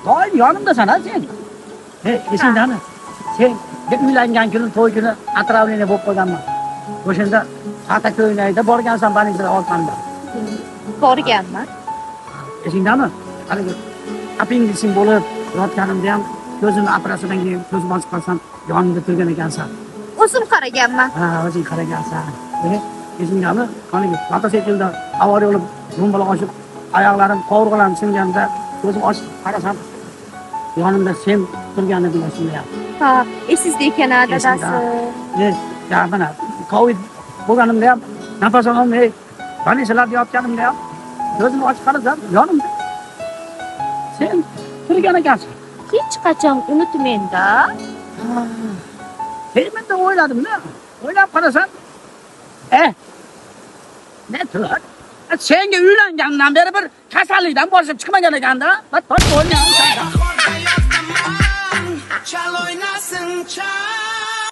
Doim yonimdasan sen. Esingdami? Sen uylangan kuni, to'y kuni отравление bo'lib qolganman. O'shanda Xatak o'ynayda borgansan больницада orqamda. Borganman. Esingdami? Haligi apenditsim bo'lib yotganimda ham ko'zimni operatsiyadan keyin ko'zim ochib qolsam yonimda turgan ekansan. O'zim qaraganman. Ha, o'zing qaragansan. Esingdami? Haligi mototsiklda avariya bo'lib, rumbalar oshib, oyoqlarim, qovurg'alarim singanda ko'zim ochib qarasam yonimda sen turganini bilasizmi? Ha, esingizda ekan dadasi. Ya mana Covid bo'lganimda ham nafas olmay, больницаlarda yotganimda ham ko'zim ochib qarasam yonimda sen turgan ekansan. Hech qachon unutmayman-da. Men de o'yladim-da. O'ylab qarasam, ne tur? Senga uylangandan beri bir kasallikdan boshib chiqmagan ekanda. Bat o'ynagan. Chal o'ynasin chal.